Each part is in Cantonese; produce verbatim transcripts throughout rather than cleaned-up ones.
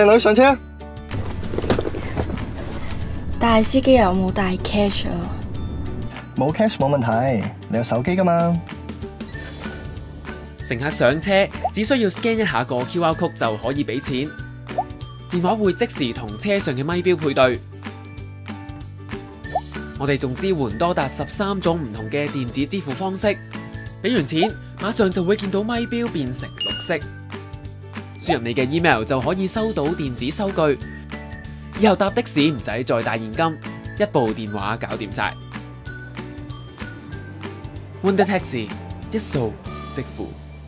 靚女上車。 但係司機有冇帶 cash 啊？ 冇 cash 冇問題，你有手機㗎嘛？ 乘客上車只需要 scan 一下個 Q R code 就可以俾錢，電話會即時同車上嘅咪錶配對。我哋仲支援多達十三種唔同嘅電子支付方式，俾完錢馬上就會見到咪錶變成綠色。輸入你嘅 email 就可以收到電子收據，以後搭的士唔使再帶現金，一部電話搞掂晒。Wonder Taxi 一掃即付。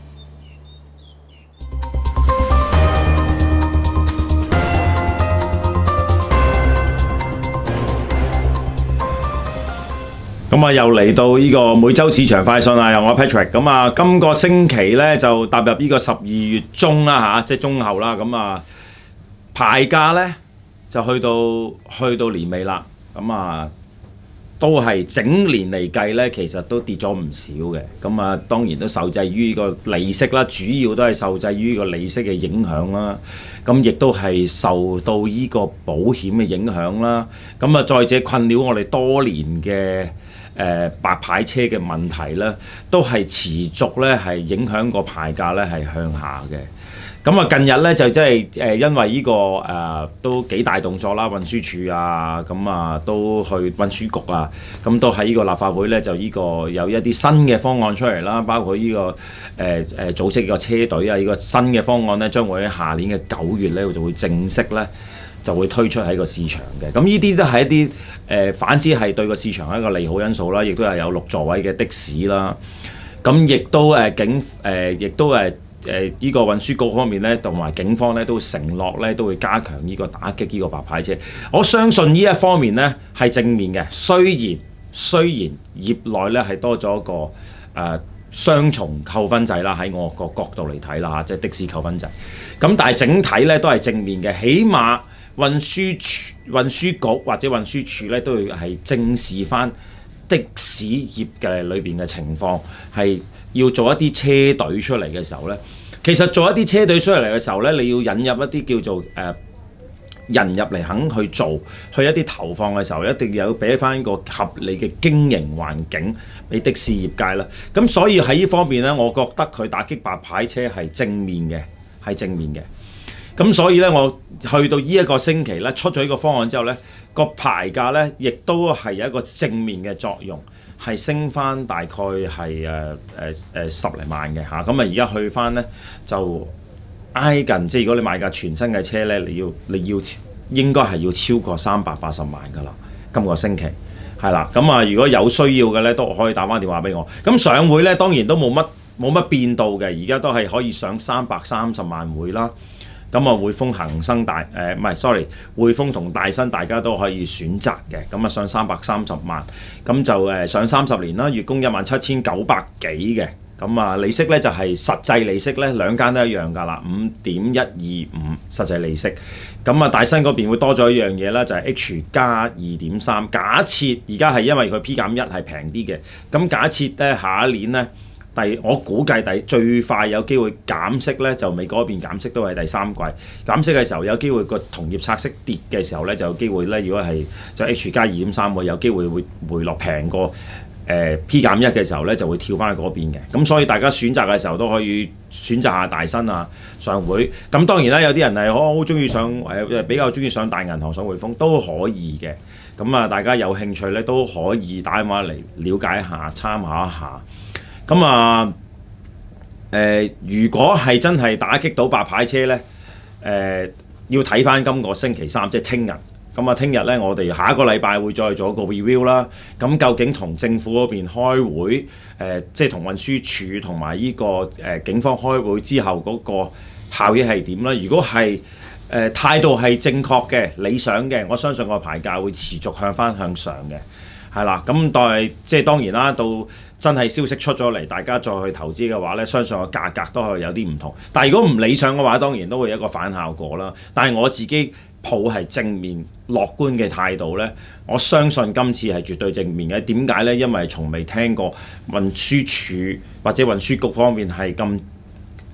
咁啊，又嚟到呢個每週市場快訊啊！由我 Patrick。咁啊，今個星期咧就踏入呢個十二月中啦嚇，即係中後啦。咁啊，牌價咧就去到去到年尾啦。咁啊，都係整年嚟計咧，其實都跌咗唔少嘅。咁啊，當然都受制於個利息啦，主要都係受制於個利息嘅影響啦。咁亦都係受到呢個保險嘅影響啦。咁啊，再者困擾我哋多年嘅誒、呃、白牌車嘅問題咧，都係持續咧係影響個牌價咧係向下嘅。咁啊，近日咧就即係誒因為呢、這個誒、呃、都幾大動作啦，運輸署啊，咁啊都去運輸局啊，咁都喺呢個立法會咧就呢個有一啲新嘅方案出嚟啦，包括呢、這個誒誒、呃呃、組織個車隊啊，呢、這個新嘅方案咧將會喺下年嘅九月咧就會正式咧就會推出喺個市場嘅。咁呢啲都係一啲誒、呃、反之係對個市場一個利好因素啦，亦都係有六座位嘅的，的士啦。咁亦都誒警誒亦都誒誒呢個運輸局方面咧，同埋警方咧都承諾咧都會加強呢個打擊呢個白牌車。我相信呢一方面咧係正面嘅，雖然雖然業內咧係多咗個誒、呃、雙重扣分制啦，喺我個角度嚟睇啦嚇，即係的士扣分制。咁但係整體咧都係正面嘅，起碼運輸署、運輸局或者運輸署咧都會係正視翻的士業嘅裏邊嘅情況，係要做一啲車隊出嚟嘅時候咧，其實做一啲車隊出嚟嘅時候咧，你要引入一啲叫做誒、呃、人入嚟肯去做，去一啲投放嘅時候，一定要俾翻個合理嘅經營環境俾的士業界啦。咁所以喺呢方面咧，我覺得佢打擊白牌車係正面嘅，係正面嘅。咁所以咧，我去到呢一個星期咧，出咗呢個方案之後咧，個牌價咧亦都係有一個正面嘅作用，係升翻大概係誒誒誒十零萬嘅嚇。咁啊，而家去翻咧就挨近，即係如果你買架全新嘅車咧，你要你要應該係要超過三百八十萬噶啦。今個星期係啦，咁啊，如果有需要嘅咧，都可以打翻電話俾我。咁上會咧，當然都冇乜冇乜變到嘅，而家都係可以上三百三十萬會啦。咁啊，匯豐、恒生大誒唔係 sorry， 匯豐同大新大家都可以選擇嘅。咁啊，上三百三十萬，咁就誒、呃、上三十年啦，月供一萬七千九百幾嘅。咁啊，利息咧就係、是、實際利息咧，兩間都一樣㗎啦，五點一二五實際利息。咁啊，大新嗰邊會多咗一樣嘢啦，就係、是、H 加二點三。假設而家係因為佢 P 減一係平啲嘅，咁假設咧下一年咧。第我估計第最快有機會減息咧，就美國嗰邊減息都係第三季減息嘅時候，有機會個同業拆息跌嘅時候咧，就有機會咧。如果係就 H 加二點三會有機會會回落平過誒 P 減一嘅時候咧，就會跳翻去嗰邊嘅。咁所以大家選擇嘅時候都可以選擇下大新啊、上會。咁當然啦，有啲人係好好中意上誒比較中意上大銀行、上匯豐都可以嘅。咁啊，大家有興趣咧都可以打電話嚟了解一下、參考一下。咁啊，誒、呃，如果係真係打擊到白牌車咧，誒、呃，要睇翻今個星期三，即係聽日。咁啊，聽日咧，我哋下一個禮拜會再做一個 review 啦。咁究竟同政府嗰邊開會，誒、呃，即係同運輸署同埋呢個誒、呃、警方開會之後嗰個效益係點咧？如果係誒、呃、態度係正確嘅、理想嘅，我相信個牌價會持續向翻向上嘅。係啦，咁但係即係當然啦，到真係消息出咗嚟，大家再去投資嘅話咧，相信個價格都係有啲唔同。但係如果唔理想嘅話，當然都會有一個反效果啦。但係我自己抱係正面樂觀嘅態度咧，我相信今次係絕對正面嘅。點解咧？因為從未聽過運輸署或者運輸局方面係咁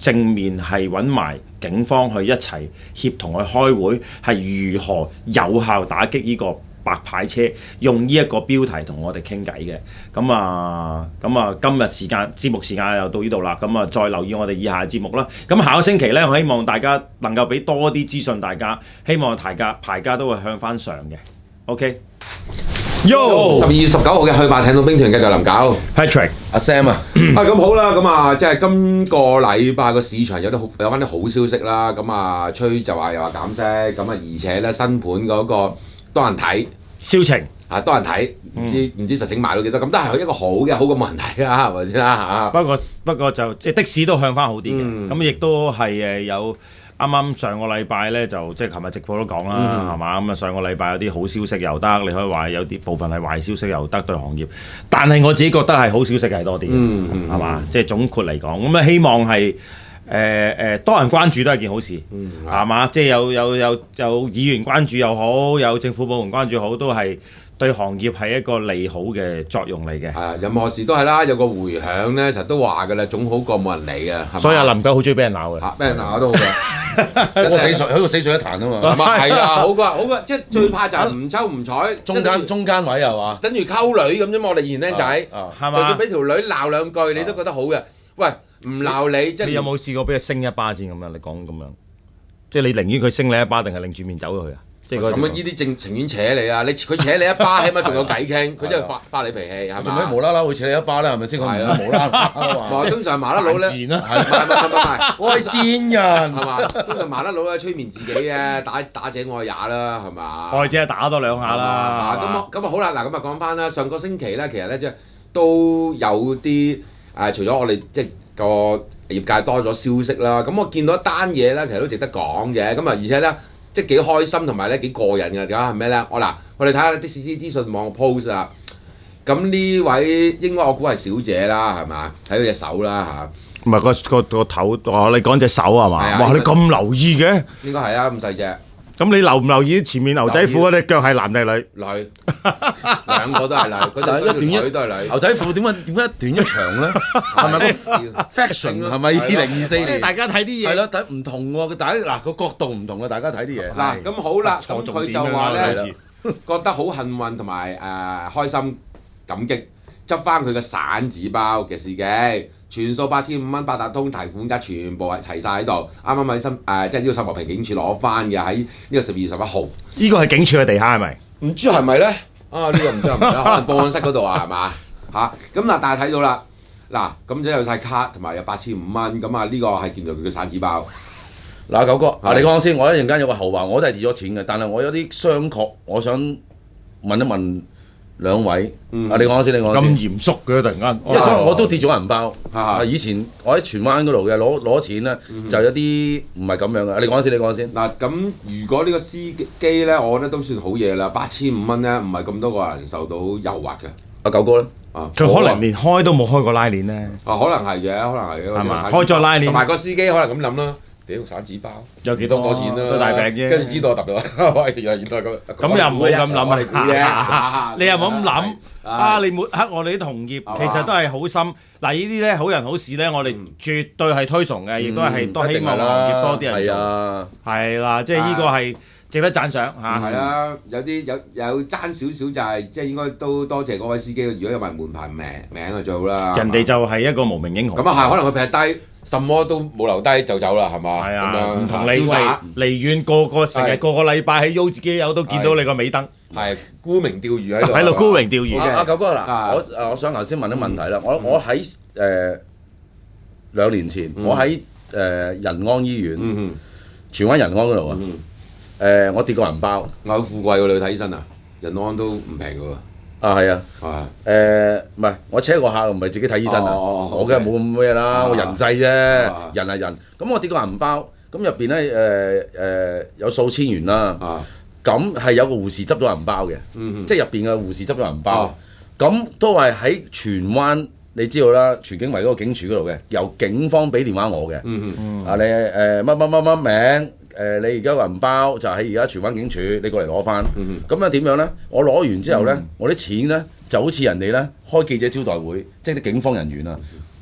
正面係揾埋警方去一齊協同去開會，係如何有效打擊呢個白牌車，用呢一個標題同我哋傾偈嘅。咁啊，咁啊，今日時間節目時間又到呢度啦。咁啊，再留意我哋以下嘅節目啦。咁下個星期呢，我希望大家能夠俾多啲資訊大家，希望大家牌家都會向翻上嘅。OK。Yo！ 十二月十九號嘅去馬艇到兵團繼續臨搞 Patrick 阿 Sam 啊，啊咁好啦，咁啊即係今個禮拜個市場有啲好有翻啲好消息啦，咁啊吹就話又話減息，咁啊而且咧新盤嗰個多人睇， 銷情啊多人睇，唔知唔、嗯、知實情賣到幾多，咁都係一個好嘅，好過冇人睇啦，係咪先啦嚇？ 不過不過就即係的士都向翻好啲嘅，咁亦、嗯、都係誒有。啱啱上個禮拜咧就即係琴日直播都講啦，係嘛、嗯？咁啊上個禮拜有啲好消息又得，你可以話有啲部分係壞消息又得對行業，但係我自己覺得係好消息係多啲，係嘛、嗯？即係總括嚟講，咁啊希望係誒誒多人關注都係件好事，係嘛、嗯？即係有有有有議員關注又好，有政府部門關注好，都係對行業係一個利好嘅作用嚟嘅。係啊， 任何事都係啦，有個迴響咧，成日都話㗎啦，總好過冇人理嘅。 所以阿林狗好中意俾人鬧嘅， 嚇俾人鬧都好嘅。 一個死水喺度死水一壇啊嘛， 係啊，好過好過，即係最怕就係唔抽唔睬， 中間中間位係嘛， 等住溝女咁啫嘛。我哋以前僆仔， 係嘛？ 就算俾條女鬧兩句，你都覺得好嘅。喂，唔鬧你，即係你有冇試過俾佢升一巴先咁樣？你講咁樣，即係你寧願佢升你一巴，定係擰住面走咗去啊？即係咁啊！呢啲正情願扯你啊！你佢扯你一巴，起碼仲有偈傾。佢真係發發你脾氣係嘛？ 做咩無啦啦會扯你一巴咧？係咪先？佢唔係無啦啦嘛。通常麻甩佬咧，唔係唔係唔係， 我係賤人係嘛？通常麻甩佬咧催眠自己嘅，打打者愛也啦係嘛？ 愛者打多兩下啦。 咁啊咁啊好啦，嗱咁啊講翻啦。上個星期咧，其實咧即係都有啲誒，除咗我哋即係個業界多咗消息啦。咁我見到一單嘢咧，其實都值得講嘅。咁啊而且咧。即係幾開心同埋咧幾過癮嘅，而家係咩咧？我嗱，我哋睇下啲時事資訊網 post 啊。咁呢位應該我估係小姐啦，係嘛？睇到隻手啦嚇。 唔係個個個頭，哦，你講隻手係嘛？ 啊、 哇！你咁留意嘅？ 應該係啊，咁細隻。 咁你留唔留意前面牛仔褲嗰隻腳係男定女？ 女，兩個都係女，嗰條一短一都係女。 牛仔褲點解點解一短一長咧？係咪個 fashion 係咪二零二四年？ 即係大家睇啲嘢係咯，睇唔同喎。大家嗱個角度唔同嘅，大家睇啲嘢。 嗱咁好啦，咁佢就話咧覺得好幸運同埋誒開心感激，執翻佢嘅散紙包嘅司機。全數八千五蚊，八達通提款卡全部係齊晒喺度，啱啱喺新誒即係呢個秀茂坪警署攞翻嘅，喺呢個十二月十一號。 呢個係警署嘅地下係咪？ 唔知係咪咧？啊呢、呢個唔知係咪啦，可能報案室嗰度啊係嘛嚇？咁嗱，但係睇到啦，嗱咁即係有晒卡同埋有八千五蚊，咁啊呢個係見到佢嘅散紙包。 嗱九哥，嗱你講先，我一陣間有個後話，我都係跌咗錢嘅，但係我有啲商榷，我想問一問。兩位， 嗯、 啊你講先，你講先。 咁嚴肅嘅突然間， 因為我都跌咗銀包。 啊， 以前我喺荃灣嗰度嘅攞攞錢咧，嗯、就有啲唔係咁樣嘅。你講先，你講先。 嗱咁，如果呢個司機咧，我覺得都算好嘢啦。八千五蚊咧，唔係咁多個人受到誘惑嘅。 阿九哥咧， 啊， 佢可能連開都冇開過拉鏈咧。 啊，可能係嘅，可能係嘅。 係嘛？開咗拉鏈， 同埋個司機可能咁諗啦。屌散紙包有幾多多錢啦？ 都大餅啫。 跟住知道我揼咗，喂，原來原來咁。 咁又唔好咁諗啊！ 你又唔好咁諗啊！你抹黑我哋啲同業，其實都係好心。嗱，呢啲咧好人好事咧，我哋絕對係推崇嘅，亦都係都希望行業多啲人做。係啦，即係呢個係值得讚賞嚇。 係啊，有啲有有爭少少就係即係應該都多謝嗰位司機。如果有埋門牌名名就最好啦。 人哋就係一個無名英雄。 咁啊係，可能佢劈低。什麼都冇留低就走啦，係嘛？ 係啊，唔同你喂離遠個個成日個個禮拜喺 U 自己有都見到你個尾燈， 係沽名釣魚喺度， 喺度沽名釣魚嘅。 阿九哥嗱，我誒我想頭先問啲問題啦。我我喺誒兩年前，我喺誒仁安醫院，荃灣仁安嗰度啊。誒，我跌過銀包， 我好富貴喎！你去睇醫生啊？仁安都唔平㗎喎。 啊係啊，誒唔係我車個客唔係自己睇醫生啊，我梗係冇咁咩啦，我人際啫，人係人。咁我跌個銀包，咁入邊咧誒誒有數千元啦，咁係有個護士執咗銀包嘅，即係入邊嘅護士執咗銀包，咁都係喺荃灣，你知道啦，荃景圍嗰個警署嗰度嘅，由警方俾電話我嘅，啊你誒乜乜乜乜名。誒，你而家個銀包就喺而家荃灣警署，你過嚟攞翻。咁樣點樣咧？我攞完之後咧，我啲錢咧就好似人哋咧開記者招待會，即係啲警方人員啊，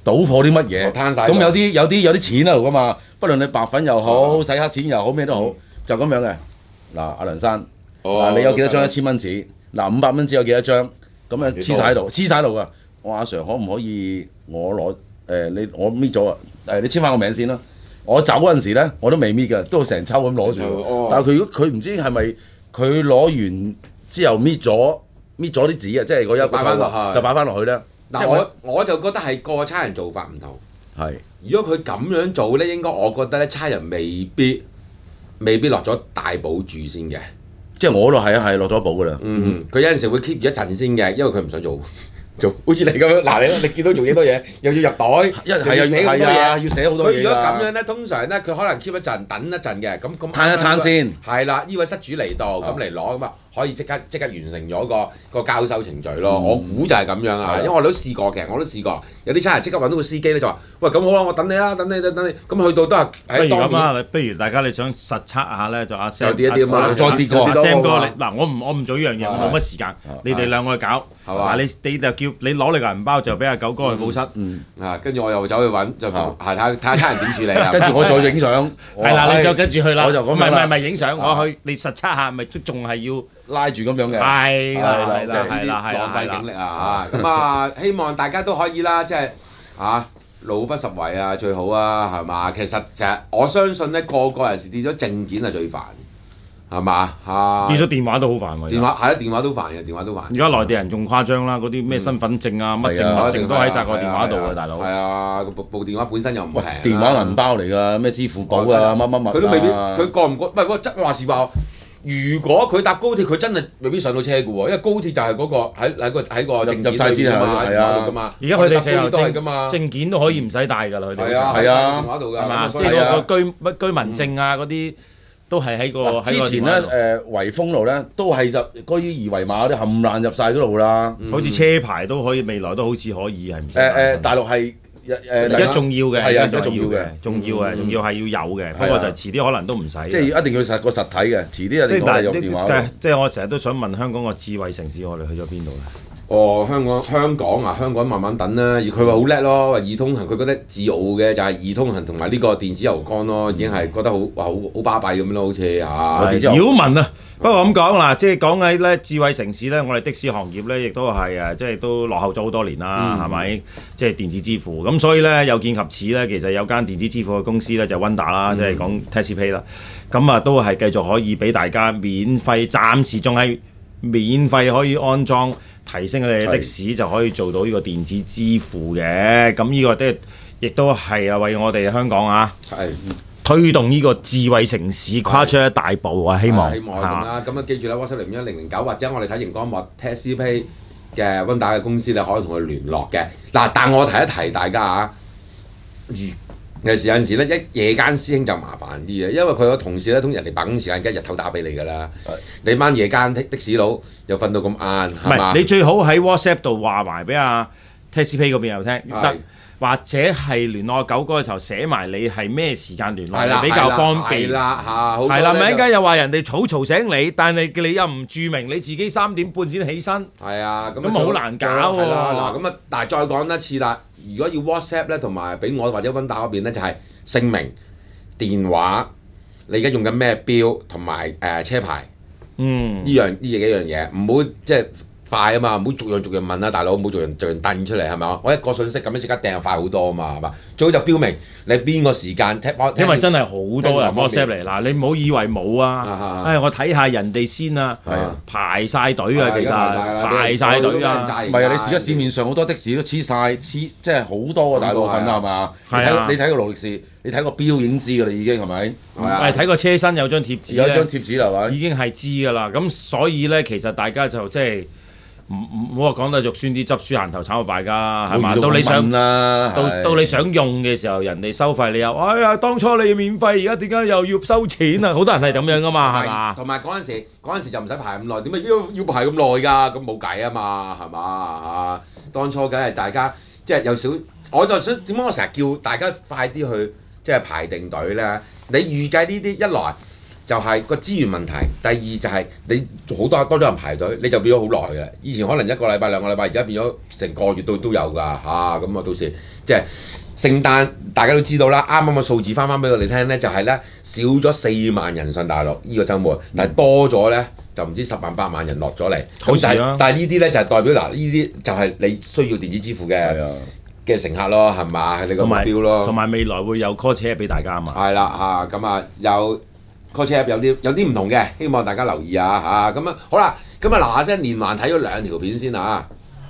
賭破啲乜嘢， 攤晒咁有啲有啲有啲錢喺度噶嘛，不論你白粉又好，洗黑錢又好，咩都好，就咁樣嘅。嗱，阿梁生，嗱你有幾多張一千蚊紙？嗱五百蚊紙有幾多張？咁樣黐晒喺度，黐晒喺度噶。我阿 Sir 可唔可以我攞誒你我搣咗啊？誒你簽翻個名先啦。我走嗰陣時咧，我都未搣嘅，都成抽咁攞住。但係佢如果佢唔知係咪佢攞完之後搣咗搣咗啲紙啊，即係嗰一擺翻落去， 就擺翻落去咧。 嗱我我就覺得係個差人做法唔同。 係。 如果佢咁樣做咧，應該我覺得咧差人未必未必落咗大保住先嘅。 即係我度係啊係落咗保㗎啦。 嗯，佢有陣時會 keep 住一陣先嘅，因為佢唔想做。做好似你咁樣，嗱你你見到做幾多嘢，又要入袋， 一係啊寫好多嘢， 要寫好多嘢。 佢如果咁樣咧，通常咧佢可能 keep 一陣，等一陣嘅，咁咁攤一攤先。 係啦，呢位失主嚟到，咁嚟攞咁啊，可以即刻即刻完成咗個個交收程序咯。我估就係咁樣啊，因為我哋都試過嘅，我都試過，有啲差人即刻揾到個司機咧就話：喂，咁好啦，我等你啦，等你等等你，咁去到都係不如咁啊，不如大家你想實測下咧，就阿 Sam 啲一啲啊， 再跌過 Sam 哥你嗱，我唔我唔做呢樣嘢，我冇乜時間，你哋兩個去搞。嗱你你就叫你攞你個銀包就俾阿九哥去報失， 啊跟住我又走去揾就係睇下睇下差人點處理啊， 跟住我再影相， 係啦你就跟住去啦， 我就咁唔係唔係唔係影相，我去你實測下，咪都仲係要拉住咁樣嘅， 係啦係啦係啦係浪費啦警力啊咁啊希望大家都可以啦，即係啊老不實惠啊最好啊係嘛，其實就係我相信咧個個人時跌咗證件係最煩。係嘛嚇？ 跌咗電話都好煩喎。 電話係啦，電話都煩嘅，電話都煩。 而家內地人仲誇張啦，嗰啲咩身份證啊、乜證乜證都喺晒個電話度啊，大佬。 係啊，部部電話本身又唔平。 電話銀包嚟㗎，咩支付寶啊，乜乜乜。 佢都未必，佢過唔過？唔係嗰質話時話，如果佢搭高鐵，佢真係未必上到車嘅喎，因為高鐵就係嗰個喺喺個喺個證件裏邊㗎嘛，電話度㗎嘛。 而家佢哋成日都係㗎嘛， 證件都可以唔使帶㗎啦，佢哋。 係啊， 係啊， 電話度㗎。 係嘛？即係嗰個居乜居民證啊嗰啲。都係喺個之前咧誒圍封路咧，都係入嗰啲二維碼嗰啲冚爛入晒嗰度啦。 好似車牌都可以，未來都好似可以係唔使。 誒誒，大陸係誒而家仲要嘅， 係啊，而家仲要嘅， 仲要嘅，仲要係要有嘅。不過就遲啲可能都唔使。 即係一定要實個實體嘅，遲啲一定要用電話。 即係我成日都想問香港個智慧城市，我哋去咗邊度咧？ 哦，香港香港啊，香港慢慢等啦。而佢話好叻咯，話易通行，佢覺得自傲嘅就係易通行同埋呢個電子油缸咯，已經係覺得好好好巴閉咁樣咯，好似嚇。 擾民啊！不過咁講啦，即係講起咧智慧城市咧，我哋的士行業咧亦都係誒，即係都落後咗好多年啦，係咪？即係電子支付咁，所以咧有見及此咧，其實有間電子支付嘅公司咧就 Wonder 啦，即係講 TaxiPay 啦，咁啊都係繼續可以俾大家免費，暫時仲係免費可以安裝。提升佢哋嘅士就可以做到呢個電子支付嘅，咁呢個都亦都係啊為我哋香港啊推動呢個智慧城市跨出一大步啊！希望希望係咁啦，咁啊記住啦 ，WhatsApp 零一零零九或者我哋睇熒光幕 TaxiPay 嘅溫打嘅公司咧，可以同佢聯絡嘅。嗱，但我提一提大家啊，有時有陣時咧，一夜間師兄就麻煩啲嘅，因為佢個同事咧，通人哋辦公時間梗係日頭打俾你㗎啦。你晚夜間的士佬又瞓到咁晏，係嘛？ 你最好喺 WhatsApp 度話埋俾阿 TaxiPay 嗰邊又聽得，或者係聯絡阿九哥嘅時候寫埋你係咩時間聯絡，比較方便。係啦嚇，係啦，咪一間又話人哋嘈嘈醒你，但係你又唔註明你自己三點半先起身。係啊，咁好難搞喎。 嗱咁啊，但係再講一次啦。如果要 WhatsApp 咧，同埋俾我或者溫打嗰邊咧，就係姓名、電話，你而家用緊咩標，同埋誒車牌，嗯，呢樣呢幾樣嘢，唔好即係快啊嘛，唔好逐樣逐樣問啦，大佬，唔好逐樣逐樣掟出嚟係咪啊？我一個信息咁樣即刻掟快好多啊嘛，係嘛？最好就標明你邊個時間 tap， 因為真係好多人 WhatsApp 嚟嗱，你唔好以為冇啊，誒我睇下人哋先啊，排晒隊啊，其實排晒隊啊， 唔係啊，你而家市面上好多的士都黐晒，黐即係好多啊，大部分係嘛？係啊，你睇個勞力士，你睇個標已經知㗎啦，已經係咪？ 係睇個車身有張貼紙， 有張貼紙係嘛？ 已經係知㗎啦，咁所以咧，其實大家就即係。唔唔好話講得肉酸啲，執輸行頭炒個敗家係嘛？到你想到到你想用嘅時候，人哋收費，你又哎呀，當初你要免費，而家點解又要收錢啊？好多人係咁樣噶嘛，係嘛？ 同埋嗰陣時嗰陣時就唔使排咁耐，點解要要排咁耐㗎？咁冇計啊嘛，係嘛嚇？當初梗係大家即係有少，我就想點解我成日叫大家快啲去即係排定隊咧？你預計呢啲一來。 就係個資源問題，第二就係你好多多咗人排隊，你就變咗好耐嘅。以前可能一個禮拜兩個禮拜，而家變咗成個月都都有㗎嚇。咁啊，到時即係聖誕，大家都知道啦。啱啱個數字翻翻俾我哋聽咧，就係咧少咗四萬人上大陸呢個週末，但係多咗咧就唔知十萬八萬人落咗嚟。 好事啊！ 但係呢啲咧就係代表嗱，呢啲就係你需要電子支付嘅嘅乘客咯，係嘛？係你個目標咯。同埋未來會有 call 車俾大家嘛。係啦嚇，咁啊有。call 車 app 有啲有啲唔同嘅，希望大家留意下嚇。咁啊好啦，咁啊嗱嗱聲連環睇咗兩條片先啊。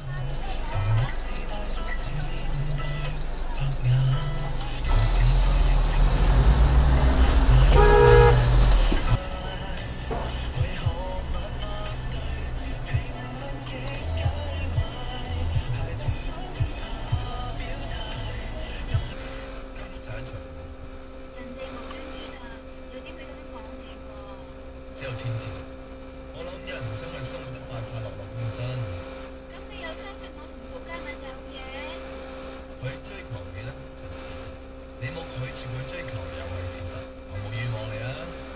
只有天知，我諗有人唔想佢生活得快快樂樂咁真。咁你又相信我同陶嘉敏有嘢？佢追求你咧就事實，你冇拒絕佢追求又係事實，我冇冤枉你啊！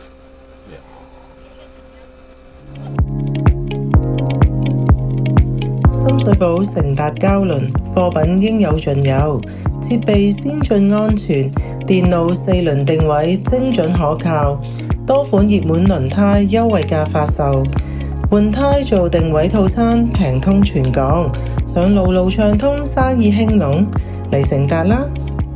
深水埗乘達膠輪貨品應有盡有，設備先進安全，電腦四輪定位精準可靠。多款熱門輪胎優惠價發售，換胎做定位套餐平通全港，上路路暢通，生意興隆，嚟乘達啦！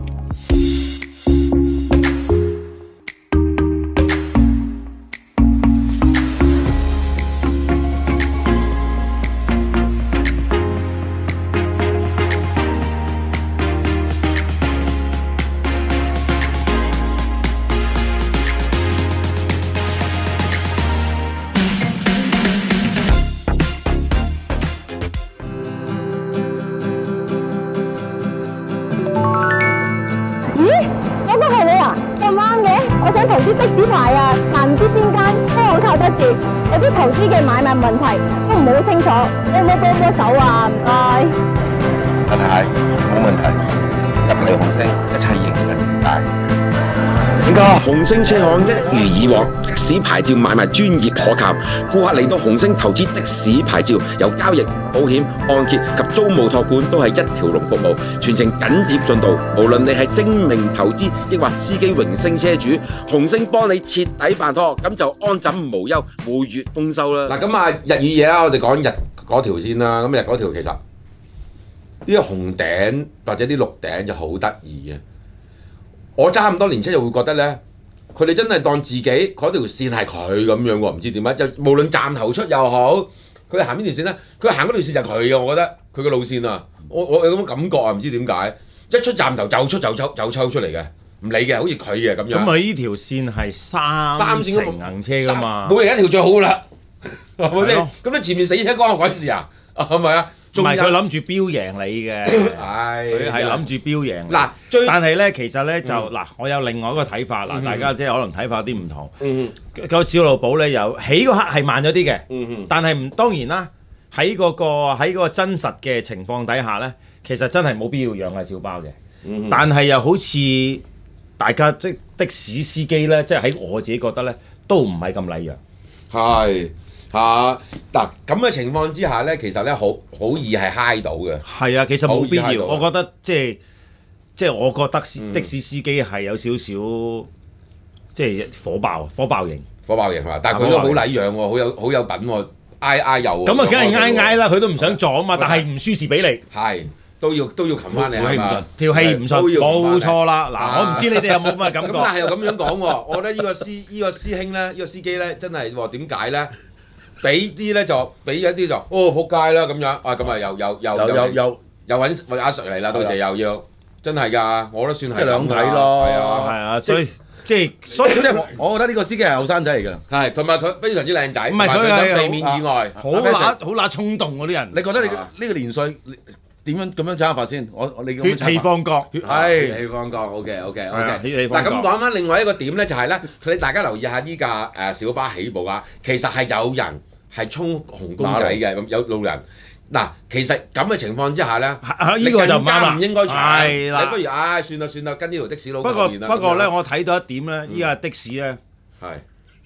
我想投資的士牌啊，但唔知邊間香港靠得住，有啲投資嘅買賣問題都唔好清楚，你有冇幫幫手啊？唔該。 阿太，冇問題，入嚟紅星，一切迎刃而解。 點解紅星車行一如以往，的士牌照買賣專業可靠，顧客嚟到紅星投資的士牌照，由交易、保險、按揭及租務託管都係一條龍服務，全程緊貼進度。無論你係精明投資，抑或司機榮升車主，紅星幫你徹底辦妥，咁就安枕無憂，每月豐收啦。嗱，咁啊日與夜啦，我哋講日嗰條先啦。咁日嗰條其實呢個紅頂或者啲綠頂就好得意嘅。我揸咁多年車就會覺得咧，佢哋真係當自己嗰條線係佢咁樣喎，唔知點解就無論站頭出又好，佢哋行邊條線咧，佢行嗰條線就係佢嘅，我覺得佢嘅路線啊，我我有咁嘅感覺啊，唔知點解一出站頭就出就抽就抽出嚟嘅，唔理嘅，好似佢嘅咁樣。 咁啊，呢條線係三三程行車㗎嘛， 每人一條最好啦，係咪先？咁你前面死車關我鬼事啊？係咪啊？ 唔係佢諗住標贏你嘅，佢係諗住標贏你。嗱，但係咧，其實咧就嗱，我有另外一個睇法嗱，大家即係可能睇法有啲唔同。個小路寶咧有起嗰刻係慢咗啲嘅，但係唔當然啦。喺嗰個喺嗰個真實嘅情況底下咧，其實真係冇必要讓係小包嘅。但係又好似大家即的士司機咧，即係喺我自己覺得咧，都唔係咁禮讓。係。嚇嗱咁嘅情況之下咧，其實咧好好易係嗨到嘅。係啊，其實冇必要。我覺得即係即係我覺得的士司機係有少少即係火爆火爆型，火爆型係嘛？但係佢都好禮讓喎，好有好有品喎，挨挨油。咁啊，梗係挨挨啦，佢都唔想撞啊嘛，但係唔輸蝕俾你。係都要都要擒翻你係嘛？條氣唔順，冇錯啦。嗱，我唔知你哋有冇咁嘅感覺。咁但係又咁樣講喎，我覺得呢個師呢個師兄咧，呢個司機咧，真係喎點解咧？俾啲咧就俾一啲就哦撲街啦咁樣啊咁啊又又又又又又揾揾阿 Sir 嚟啦，到時又要真係㗎，我都算係即係兩睇咯，係啊係啊，所以即係所以即係我覺得呢個司機係後生仔嚟㗎，係同埋佢非常之靚仔，唔係佢係避免意外，好乸好乸衝動嗰啲人。你覺得你呢個年歲點樣咁樣揸法先？我我你血氣方剛，係血氣方剛 ，OK OK OK。嗱咁講翻另外一個點咧，就係咧，佢大家留意下呢架誒小巴起步啊，其實係有人係衝紅公仔嘅，咁有路人。嗱，其實咁嘅情況之下咧，呢個就唔啱啦，唔應該搶。你不如唉，算啦算啦，跟呢條的士佬後面啦。不過不過咧，我睇到一點咧，依家的士咧係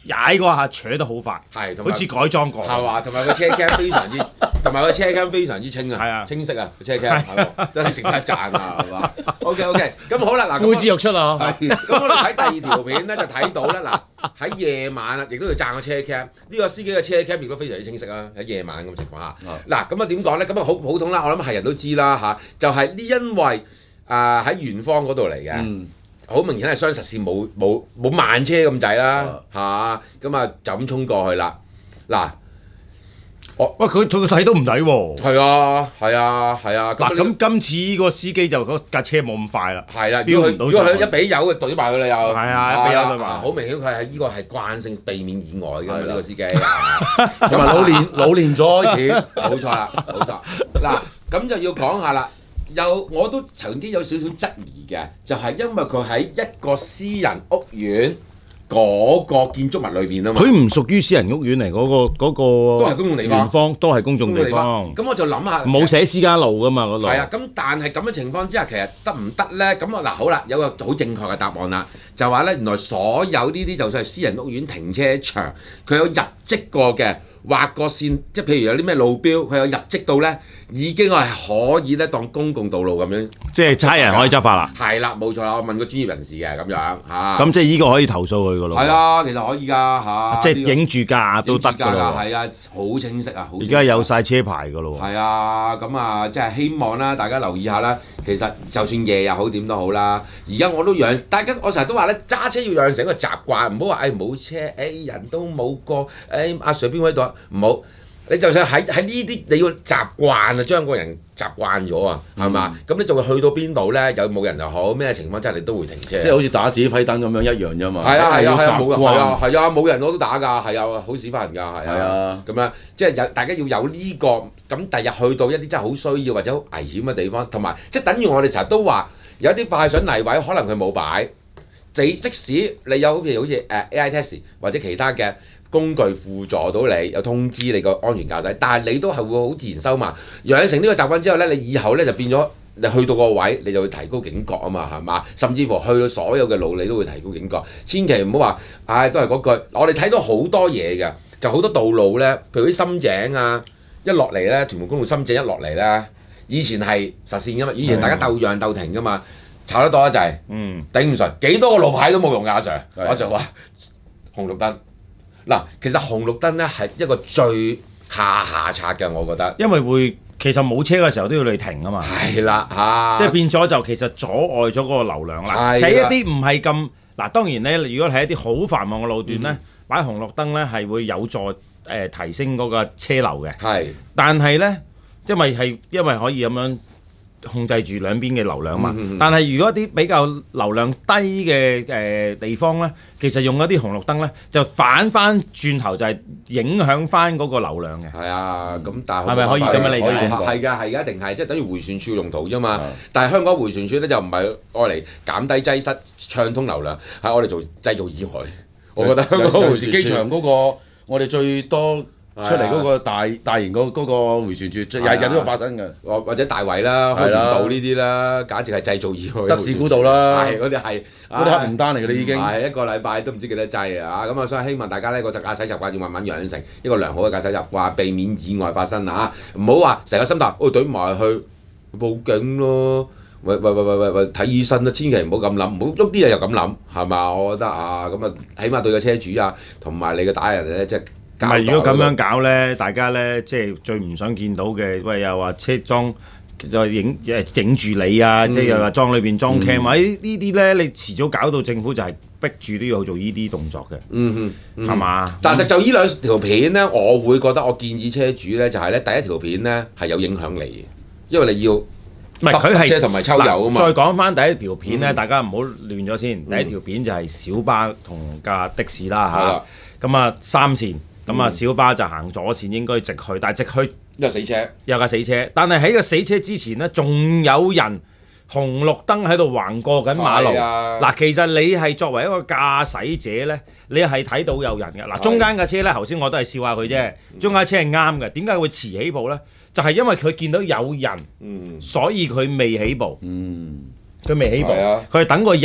踩嗰下扯得好快， 係同埋好似改裝過， 係嘛？同埋個車 cam 非常之，同埋個車 cam 非常之清啊， 係啊， 清晰啊個車 cam，真係值得讚啊，係嘛 ？OK OK，咁好啦，嗱， 呼之欲出啊！ 咁我哋睇第二條片咧，就睇到咧，嗱喺夜晚啊，亦都要讚個車 cam，呢個司機嘅車 cam 亦都非常之清晰啊，喺夜晚咁情況下，嗱咁啊點講咧？咁啊好普通啦，我諗係人都知啦嚇，就係呢因為啊喺元芳嗰度嚟嘅。好明顯係雙實線冇冇冇慢車咁滯啦嚇，咁啊就咁衝過去啦。嗱，我喂佢佢睇都唔睇喎。 係啊係啊係啊。 嗱咁今次呢個司機就嗰架車冇咁快啦。 係啦，如果佢如果佢一俾油就懟埋佢啦又。係啊，一俾油懟埋。 好明顯佢係呢個係慣性避免意外㗎嘛呢個司機。 同埋老練老練咗開始。 冇錯啦，冇錯。嗱咁就要講下啦。有我都曾經有少少質疑嘅，就係、是、因為佢喺一個私人屋苑嗰個建築物裏邊啊嘛。佢唔屬於私人屋苑嚟，嗰、那個嗰、那個都係公共地方， 元芳都係公眾地方。 咁我就諗下， 冇寫私家路噶嘛嗰度。 係啊，咁但係咁嘅情況之下，其實得唔得咧？咁啊嗱，好啦，有個好正確嘅答案啦，就話咧，原來所有呢啲就算係私人屋苑停車場，佢有入職過嘅。畫個線，即係譬如有啲咩路標，佢有入職到咧，已經係可以咧當公共道路咁樣。 即係差人可以執法啦。 係啦，冇錯啦，我問過專業人士嘅咁樣嚇。 咁即係呢個可以投訴佢噶咯。 係啊，其實可以㗎嚇。 即係影住架都得㗎啦。 係啊，好清晰啊，好。而家有晒車牌㗎咯。 係啊，咁啊，即係希望啦，大家留意下啦。其實就算夜又好點都好啦。而家我都養，大家我成日都話咧，揸車要養成一個習慣，唔好話誒冇車，誒人都冇過，誒阿 Sir 邊位度？唔好，你就算喺喺呢啲，你要習慣啊，將個人習慣咗啊，係嘛？咁你就會去到邊度咧？有冇人又好，咩情況之下你都會停車。 即係好似打指揮燈咁樣一樣啫嘛。 係啊係啊係啊，冇人係啊係啊冇人我都打㗎，係啊好屎忽人㗎，係啊。咁樣即係有大家要有呢個，咁第日去到一啲真係好需要或者好危險嘅地方，同埋即係等於我哋成日都話有啲快上泥位，可能佢冇擺。你即使你有好似好似誒 A I test 或者其他嘅。工具輔助到你，有通知你個安全駕駛，但係你都係會好自然收慢。養成呢個習慣之後咧，你以後咧就變咗，你去到個位你就會提高警覺啊嘛，係嘛？甚至乎去到所有嘅路你都會提高警覺。千祈唔好話，唉、哎，都係嗰句。我哋睇到好多嘢嘅，就好多道路咧，譬如啲深井啊，一落嚟咧，屯門公路深井一落嚟咧，以前係實線噶嘛，以前大家鬥讓鬥停噶嘛，炒得多一滯，嗯，頂唔順，幾多個路牌都冇用㗎，阿 Sir，阿 Sir 話紅綠燈。嗱，其實紅綠燈咧係一個最下下策嘅，我覺得。因為會其實冇車嘅時候都要你停啊嘛。係啦，嚇。即係變咗就其實阻礙咗嗰個流量啦。喺一啲唔係咁嗱，當然咧，如果係一啲好繁忙嘅路段咧，擺、嗯、紅綠燈咧係會有助誒、呃、提升嗰個車流嘅。係。但係咧，因為係因為可以咁樣控制住兩邊嘅流量嘛。嗯嗯、但係如果一啲比較流量低嘅誒、呃、地方咧，其實用一啲紅綠燈咧，就反翻轉頭就係影響翻嗰個流量嘅。係啊，咁但係係咪可以咁樣理解？係㗎，係㗎，一定係即係等於迴旋處用途啫嘛。但係香港迴旋處咧就唔係愛嚟減低擠塞、暢通流量，係我哋做製造意外。我覺得香港迴旋處機場嗰個，我哋最多。出嚟嗰個大大型嗰嗰個迴旋處，日日都有發生嘅，或或者大圍啦、開源道呢啲啦，簡直係製造意外。德士古道啦，係嗰啲係嗰啲黑名單嚟嘅啦，已經係一個禮拜都唔知幾多劑啊！咁啊，所以希望大家呢個駕駛習慣要慢慢養成一個良好嘅駕駛習慣，避免意外發生啊！唔好話成個心態，哦，懟埋去報警咯，喂喂喂喂喂喂睇醫生啦，千祈唔好咁諗，唔好喐啲嘢又咁諗，係嘛？我覺得啊，咁啊，起碼對個車主啊，同埋你嘅打人咧，即係。唔係，如果咁樣搞咧，大家咧即係最唔想見到嘅，喂又話車裝又影誒整住你啊，嗯、即係又話裝裏邊裝 cam 啊，呢啲咧你遲早搞到政府就係逼住都要做呢啲動作嘅，嗯嗯，係嘛？但係就呢兩條片咧，我會覺得我建議車主咧就係、是、咧第一條片咧係有影響力嘅，因為你要唔係佢係車同埋抽油啊嘛。再講翻第一條片咧，嗯、大家唔好亂咗先。第一條片就係小巴同架的士啦嚇，咁啊三線。咁啊，小巴就行左線應該直去，但係直去有死車，有架死車。但係喺個死車之前呢，仲有人紅綠燈喺度橫過緊馬路。嗱、啊，其實你係作為一個駕駛者呢，你係睇到有人嘅。嗱，中間架車呢，頭先我都係笑下佢啫。中間車係啱嘅，點解會遲起步呢？就係、是、因為佢見到有人，嗯、所以佢未起步。佢、嗯、未起步，佢係、啊、等個人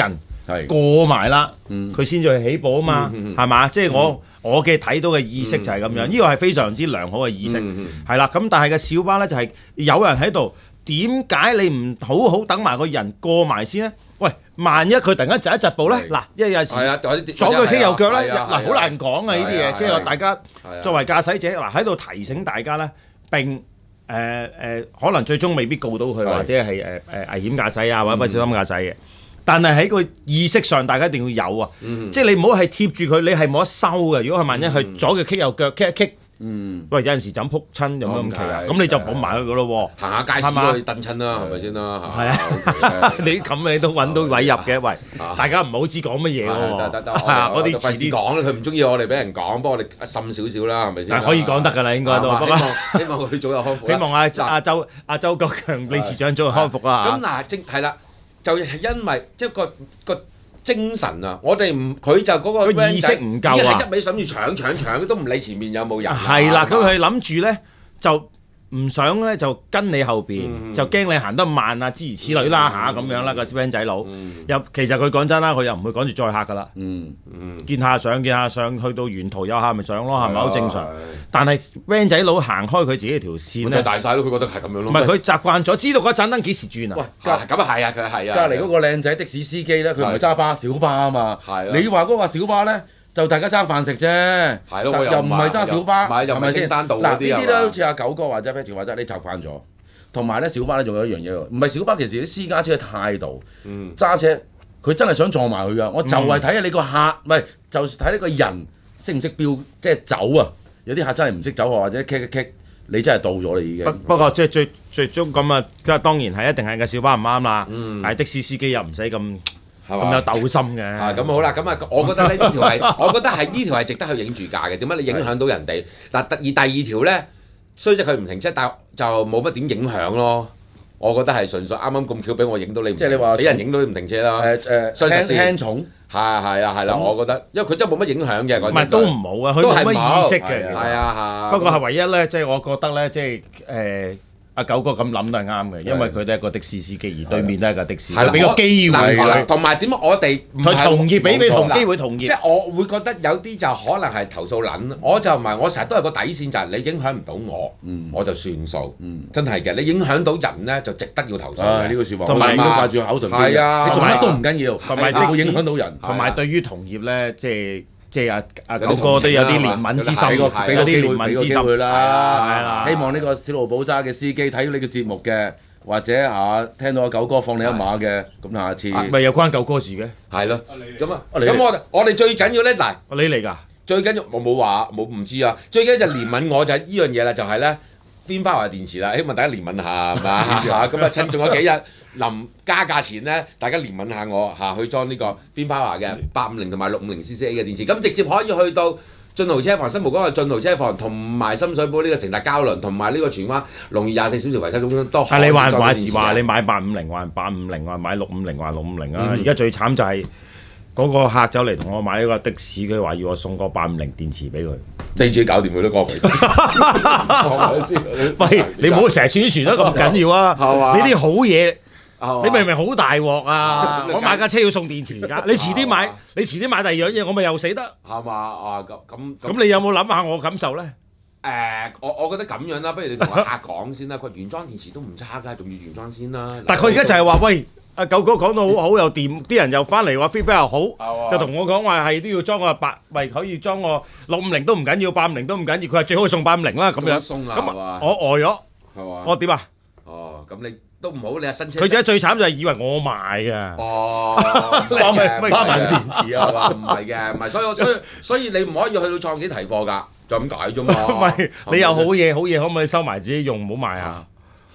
過埋啦，佢先至去起步啊嘛，係嘛？即係我我嘅睇到嘅意識就係咁樣，呢個係非常之良好嘅意識，係啦。咁但係個小巴咧就係有人喺度，點解你唔好好等埋個人過埋先咧？喂，萬一佢突然間窒一窒步咧，嗱，因為有時左腳踢右腳咧，嗱好難講啊呢啲嘢，即係大家作為駕駛者嗱喺度提醒大家咧，並誒誒可能最終未必告到佢，或者係誒誒危險駕駛啊，或者不小心駕駛嘅。但係喺個意識上，大家一定要有啊！即係你唔好係貼住佢，你係冇得收嘅。如果係萬一係左腳踢右腳，踢一踢，喂有陣時就咁撲親有乜咁奇啊？咁你就綁埋佢嘅咯喎， 行下街市都可以蹬親啦，係咪先啦？ 係啊，你咁你都揾到位入嘅，喂，大家唔好知講乜嘢喎。 得得得， 嗰啲遲啲講啦，佢唔中意我哋俾人講，幫我哋滲少少啦，係咪先？ 但係可以講得㗎啦，應該都。 希望希望佢早日康復。 希望阿阿周阿周國強理事長早日康復啦。 咁嗱，正係啦。就係因為即係個個精神啊！我哋唔佢就嗰個意識唔夠啊！ 一味諗住搶搶搶，都唔理前面有冇人。 係啦，咁佢諗住咧就唔想咧就跟你後邊，就驚你行得慢啊，諸如此類啦嚇咁樣啦個小 van 仔佬。又其實佢講真啦，佢又唔會趕住載客噶啦。嗯嗯，見下上見下上，去到沿途有客咪上咯，係咪好正常？但係 van 仔佬行開佢自己條線咧， 大晒咯，佢覺得係咁樣咯。 唔係佢習慣咗，知道嗰盞燈幾時轉啊？ 喂，咁啊係啊，佢係啊。 隔離嗰個靚仔的士司機咧，佢唔係揸巴小巴啊嘛。係。你話嗰個小巴咧？就大家爭飯食啫， 係咯， 又唔係揸小巴， 係咪先？嗱呢啲咧好似阿九哥或者 Patrick 話齋，你習慣咗。同埋咧小巴咧仲有一樣嘢喎，唔係小巴，其實啲私家車嘅態度，揸車佢真係想撞埋佢㗎。我就係睇下你個客，唔係就睇呢個人識唔識標，即係走啊！有啲客真係唔識走或者 kick 一 kick，你真係到咗你已經。 不過即係最最終咁啊，當然係一定係個小巴唔啱啦。但係的士司機又唔使咁。咁有鬥心嘅， 啊咁好啦，咁啊，我覺得呢呢條係，我覺得係呢條係值得去影住價嘅。點解你影響到人哋？嗱，而第二條咧，雖則佢唔停車，但就冇乜點影響咯。我覺得係純粹啱啱咁巧俾我影到你，即係你話俾人影到你唔停車啦。誒誒，輕輕重，係係啊係啦，我覺得，因為佢真係冇乜影響嘅。唔係都唔好啊，佢冇乜意識嘅。 係啊係。 不過係唯一咧，即係我覺得咧，即係誒。阿九哥咁諗都係啱嘅，因為佢都係一個的士司機，而對面都係個的士，俾個機會佢。 同埋點解我哋佢同意俾你同機會同意？ 即係我會覺得有啲就可能係投訴撚，我就唔係，我成日都係個底線就係你影響唔到我，我就算數。真係嘅，你影響到人咧就值得要投訴嘅呢個説話。 同埋都掛住口唇邊。係啊，你做乜都唔緊要， 同埋會影響到人。 同埋對於同業咧，即係。即係阿阿九哥都有啲憐憫之心，俾個俾個機會俾個機會啦。希望呢個小路寶揸嘅司機睇到呢個節目嘅，或者嚇聽到阿九哥放你一馬嘅，咁下次咪又關九哥事嘅， 係咯。咁啊，咁我我哋最緊要咧嗱， 你嚟㗎？最緊要我冇話冇唔知啊。最緊要就憐憫我就係呢樣嘢啦，就係咧邊包話電池啦，希望大家憐憫下係嘛嚇。咁啊趁仲有幾日。臨加價錢咧，大家憐憫下我嚇，去裝呢個邊 power 嘅八五零同埋六五零 C C A 嘅電池，咁直接可以去到進豪車房、新蒲崗嘅進豪車房，同埋深水埗呢個成達交輪，同埋呢個荃灣龍二廿四小時維修中心都可以。 係你話話時話你買八五零，還八五零，還買六五零，還六五零啊！而家最慘就係嗰個客走嚟同我買呢個的士，佢話要我送個八五零電池俾佢， 你自己搞掂佢都過嚟。 喂，你唔好成日宣傳得咁緊要啊！呢啲好嘢。你明唔明好大鑊啊！我買架車要送電池㗎，你遲啲買，你遲啲買第二樣嘢，我咪又死得。 係嘛啊咁咁。 咁你有冇諗下我感受咧？ 誒，我我覺得咁樣啦，不如你同個客講先啦。佢原裝電池都唔差㗎，仲要原裝先啦。 但係佢而家就係話，喂，阿九哥講到好好又掂，啲人又翻嚟話 feedback 又好，就同我講話係都要裝個八，喂可以裝個六五零都唔緊要，八五零都唔緊要，佢話最好送八五零啦咁樣。咁我呆咗，我點啊？ 哦，咁你。都唔好，你係新車。 佢而家最慘就係以為我買㗎。 哦， 包埋包埋電池啊嘛， 唔係嘅，唔係，所以所以所以你唔可以去到創幾提貨㗎，就咁解啫嘛。 唔係，你有好嘢好嘢，可唔可以收埋自己用，唔好賣啊？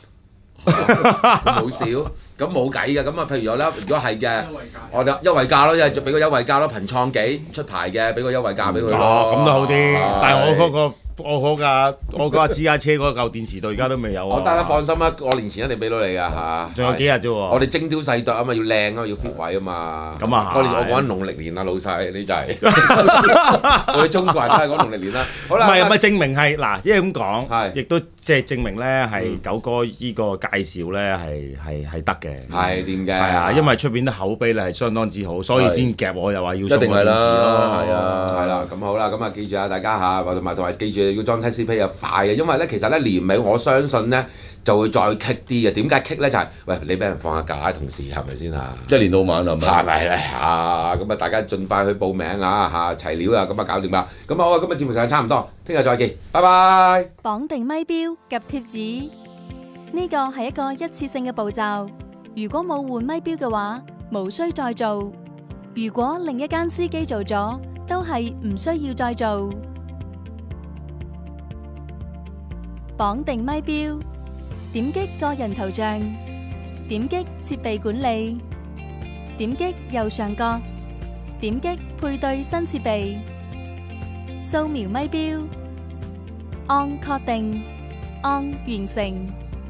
冇少，咁冇計嘅。咁啊，譬如有啦，如果係嘅，我哋優惠價咯，即係俾個優惠價咯，憑創幾出牌嘅，俾個優惠價俾佢咯。 咁都好啲，但係我嗰個。我嗰架我嗰架私家車嗰嚿電池到而家都未有啊！ 我得啦，放心啦，過年前一定俾到你㗎嚇。 仲有幾日啫喎？ 我哋精雕細琢啊嘛，要靚啊，要 fit 位啊嘛。 咁啊我哋我講緊農曆年啊，老細你就係我哋中國人都係講農曆年啦。好啦， 唔係唔係證明係嗱，即係咁講，亦都即係證明咧係九哥依個介紹咧係係係得嘅， 係掂嘅， 係啊，因為出邊啲口碑咧係相當之好，所以先夾我又話要送個電視咯， 係啊，係啦，咁好啦，咁啊記住啊大家嚇，同埋同埋記住要裝 Type C P 又快嘅，因為咧其實咧年尾我相信咧就會再棘啲嘅，點解棘咧就係喂你俾人放下假，同事係咪先啊？ 一年到晚係咪？ 係咪咧啊？咁啊大家盡快去報名啊嚇，齊料啊咁啊搞掂啦，咁啊好啊，今日節目時間差唔多，聽日再見，拜拜。 綁定咪標及貼紙，呢個係一個一次性嘅步驟。如果冇換咪標嘅話，無需再做。如果另一間司機做咗，都係唔需要再做。綁定咪標，點擊個人頭像，點擊設備管理，點擊右上角，點擊配對新設備，掃描咪標，按確定，按完成，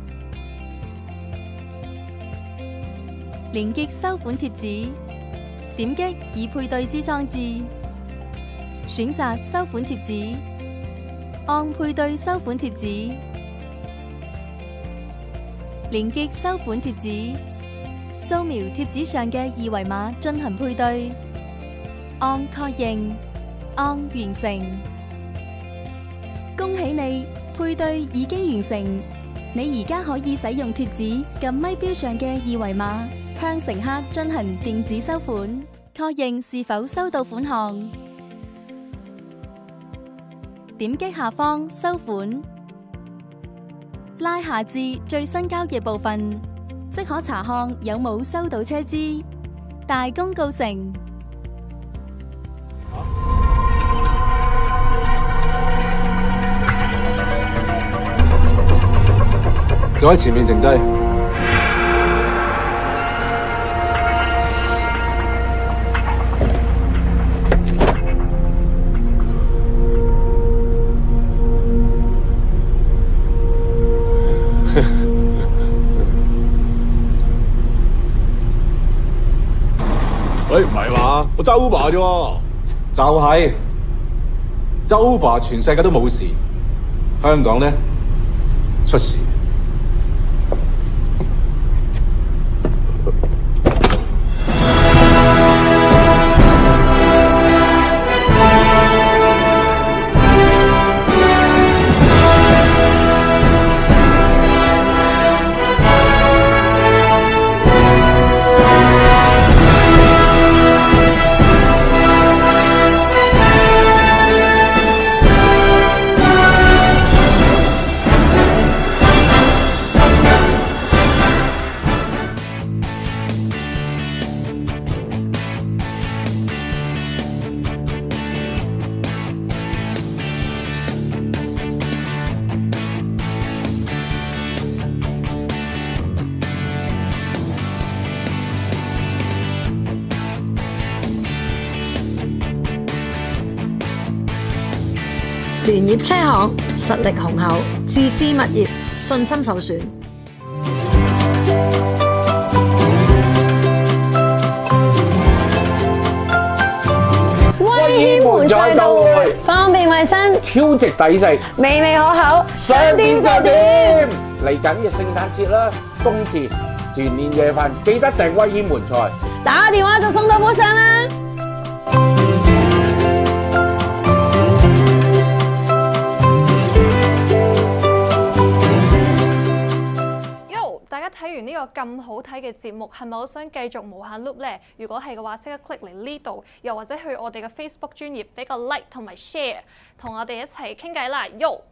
連結收款貼紙，點擊已配對之裝置，選擇收款貼紙，按配對收款貼紙，連結收款貼紙，掃描貼紙上嘅二維碼進行配對，按確認，按完成。恭喜你，配對已經完成。你而家可以使用貼紙撳咪標上嘅二維碼，向乘客進行電子收款，確認是否收到款項。點擊下方收款，拉下至最新交易部分，即可查看有冇收到車資。大功告成。 就喺前面停低。 喂，唔係嘛？我揸 Uber 啫喎。 就係揸 Uber，全世界都冇事，香港呢出事。 聯業車行實力雄厚，自資物業信心受損。 威軒門菜到會，方便衛生， 超值抵食， 美味可口， 想點就點。嚟緊嘅聖誕節啦，冬至團年夜飯，記得訂威軒門菜， 打電話就送到門上啦。 大家睇完呢個咁好睇嘅節目，係咪好想繼續無限 loop 呢？如果係嘅話，即刻 click 嚟呢度，又或者去我哋嘅 Facebook 專頁俾個 like 同埋 share， 同我哋一齊傾偈啦，Yo！